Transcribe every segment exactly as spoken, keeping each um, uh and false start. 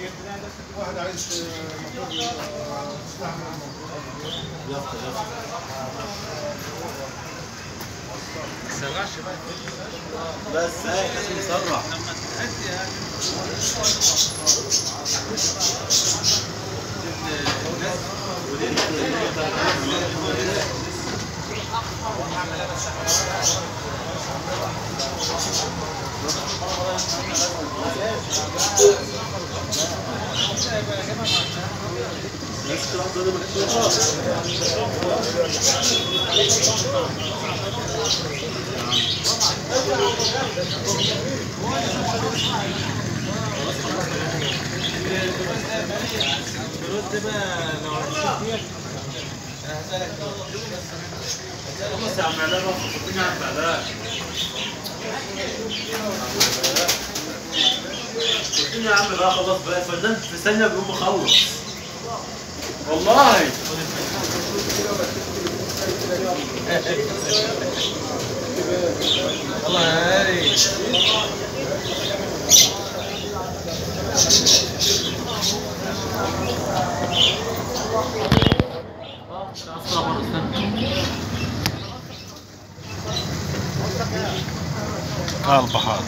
واحد عايز موتور يستحمل الموتور. يافطة يافطة. ما تسرعش بقى. بس هاي لازم نسرع. لما تهدي يعني. برد بقى لو هتشوف خلاص يا عم علاء بقى خططين يا عم علاء. خططين يا عم بقى خلاص بقى الفنان في ثانية بيقوم مخلص. والله. الله هاي. البحار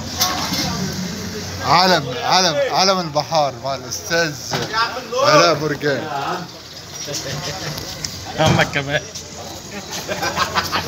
علم علم علم البحار مع الاستاذ علاء برقان. امك كمان.